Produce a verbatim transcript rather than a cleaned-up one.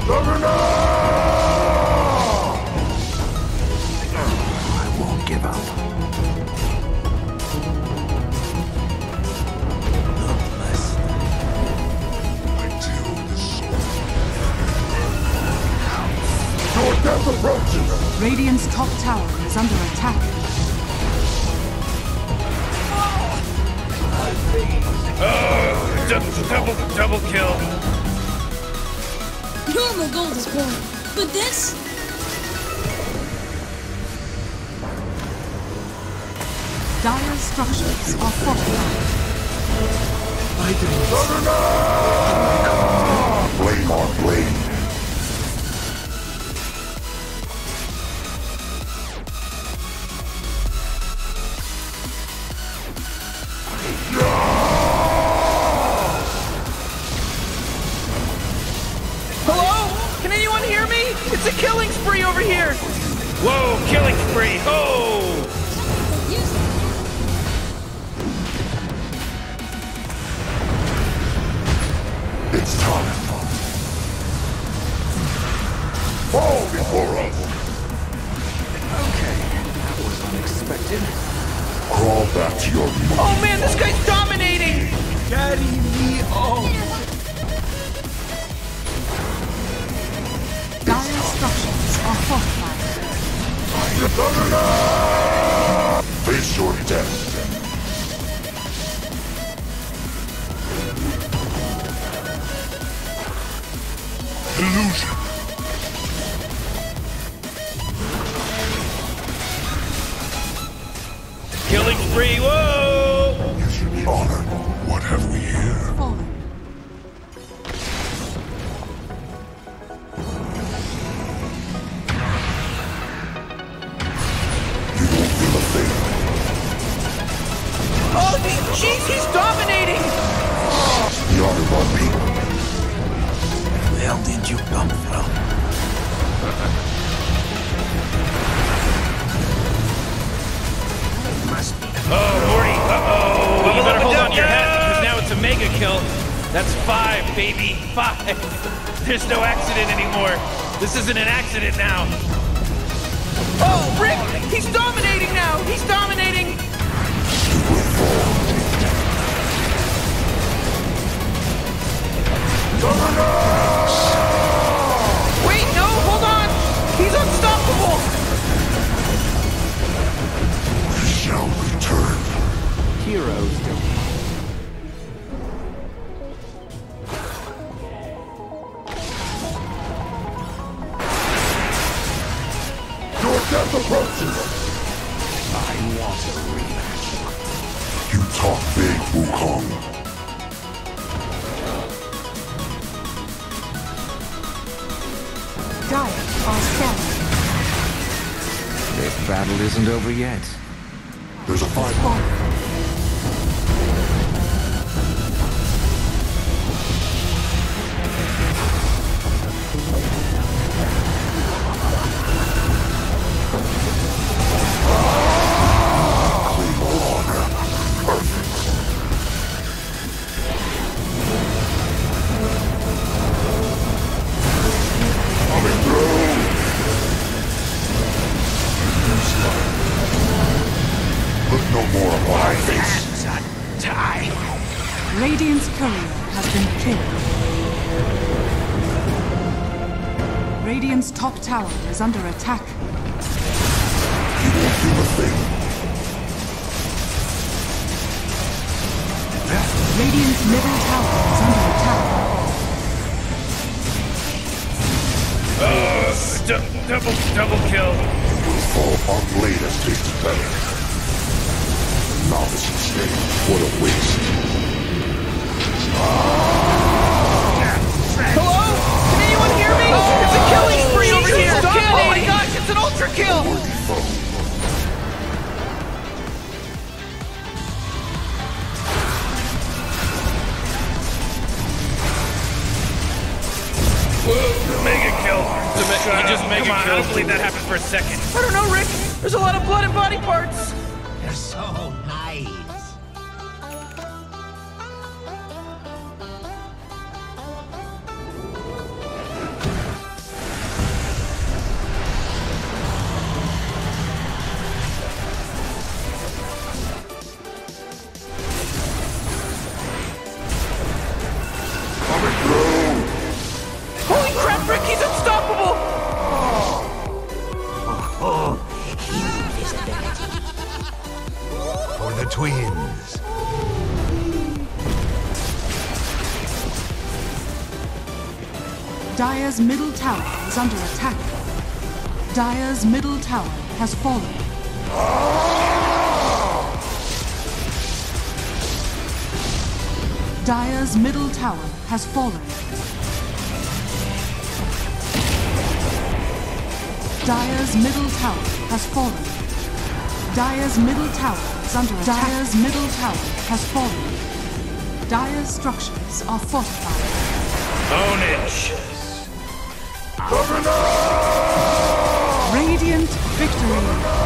I won't give up. Unless until the soul. Your death approaches! Radiant's top tower is under attack. Oh, du- double, double kill. Normal gold is boring, but this? Dire structures are fortified. I didn't. Blade on blade. Hello? Can anyone hear me? It's a killing spree over here! Whoa, killing spree! Oh! It's time. Fall before us. Okay, that was unexpected. Crawl back to your mother. Oh man, this guy's dominating! Carry me on. Dire structures are fortified. Face your death. Illusion. Killing spree, whoa! You should be honored. What have we here? Fallen. You won't feel a thing. Oh, he- jeez, he's dominating! The honor of our people. Where did you come from? Oh, Morty, uh-oh! Well, you better hold on to your hat, because now it's a mega kill. That's five, baby, five. There's no accident anymore. This isn't an accident now. Oh, Rick! He's dominating now! He's dominating! Wait, no, hold on! He's unstoppable! We shall return. Heroes don't. Your death approaches. I want a rematch. You talk big, Wukong. Dire are scanning. This battle isn't over yet. There's a fight. Fallen. Look no more of my face. Die. Radiant's courier has been killed. Radiant's top tower is under attack. You won't feel a thing. Radiant's middle tower is under attack. Oh, du- double, double kill. You will fall on blade as tasted better. Novice mistake. What a waste. Hello? Can anyone hear me? It's a killing spree over here! Oh my gosh, it's an ultra kill! Worthy foe. Mega kill. He just mega kill. I don't believe that happened for a second. I don't know, Rick. There's a lot of blood and body parts. They're so nice. coming through! Holy crap, Rick, he's unstoppable! Oh, invisibility. For the twins. Dire's middle tower is under attack. Dire's middle tower has fallen. Dire's middle tower has fallen. Dire's middle tower has fallen. Dire's middle tower is under attack. Dire's middle tower has fallen. Dire's structures are fortified. Own it. Radiant victory.